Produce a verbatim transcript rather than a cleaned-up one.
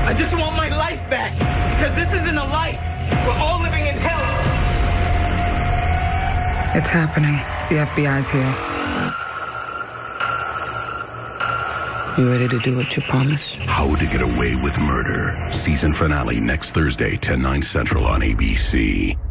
I just want my life back, because this isn't a life. We're all living in hell. It's happening. The F B I's here. You ready to do what you promised? How to Get Away with Murder. Season finale next Thursday, ten, nine Central on A B C.